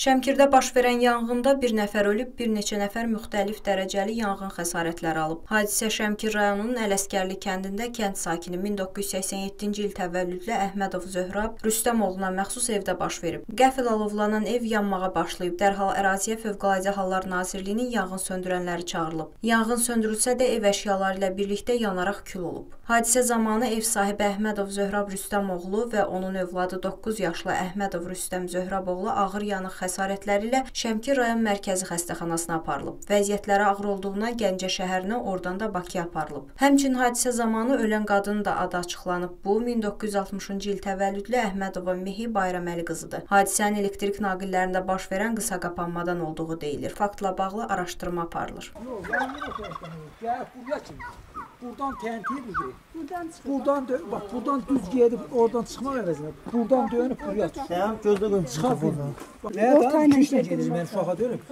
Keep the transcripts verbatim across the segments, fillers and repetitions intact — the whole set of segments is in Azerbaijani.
Şəmkirdə baş verən yanğında bir nəfər ölüb, bir neçə nəfər müxtəlif dərəcəli yanğın xəsarətləri alıb. Hadisə Şəmkir rayonunun Ələsgərli kəndində kənd sakini min doqquz yüz səksən yeddinci il təvəllüdlü Əhmədov Zöhrab Rüstəmoğluna məxsus evdə baş verib. Qəfil alovlanan ev yanmağa başlayıb. Dərhal əraziyə Fövqəladə Hallar Nazirliyinin yanğın söndürənləri çağırılıb. Yanğın söndürülsə də ev əşyaları ilə birlikdə yanaraq kül olub. Hadisə zamanı ev sahibi Əhmədov Zöhrab Rüstəmoğlu və onun övladı doqquz yaşlı Əhmədov Rüstəm Zöhraboğlu ağır yanıq xəsarətləri ilə Şəmkir rayon mərkəzi xəstəxanasına aparılıb. Vəziyyətləri ağır olduğundan Gəncə şəhərinə, oradan da Bakıya aparılıb. Həmçinin hadisə zamanı ölən qadının da adı açıqlanıb. Bu, min doqquz yüz altmışıncı il təvəllüdlü Əhmədova Mehi Bayraməli qızıdır. Hadisənin elektrik naqillərində baş verən qısa qapanmadan olduğu deyilir. Faktla bağlı araşdırma aparılır. Buradan təntiyi budur. Buradan, bax, buradan düz gedib, oradan çıxmaq əvəzinə, buradan dönüb, buraya çıxır. Sən gözdə qılın çıxır buradan. Nə da, kişlə gedir, mən uşağa dönüb.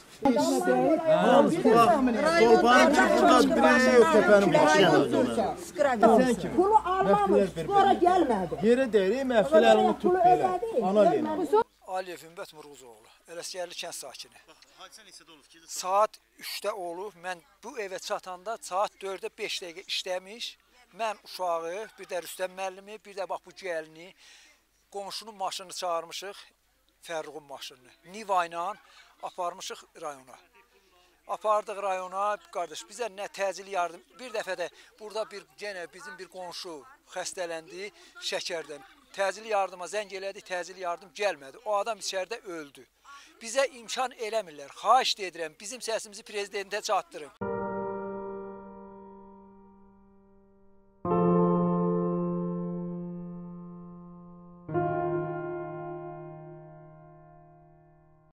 Torbanın çıxırdan birəyə yok təpənin başına. Pulu almamış, sonra gəlmədi. Yerə deyir, məfsələrini tut belə. Ana deyil. Aliyev Ümbət Murğuzoğlu, Ələsgərli kənd sakini. Hadisə neçədə olub ki? Saat üçdə olub, mən bu evə çatanda saat dördə beş dəqiqə işləmiş. Mən uşağı, bir də Rüstəm müəllimi, bir də bax bu gəlini, qonşunun maşını çağırmışıq, Fərruğun maşını. Niva ilə aparmışıq rayona. Apardıq rayona, qardaş, bizə nə təcil yardım, bir dəfə də burada bir genə bizim bir qonşu xəstələndi şəkərdən. Təcil yardıma zəng elədik, təcil yardım gəlmədi. O adam içəridə öldü. Bizə imkan eləmirlər. Xahiş edirəm, bizim səsimizi prezidentə çatdırın.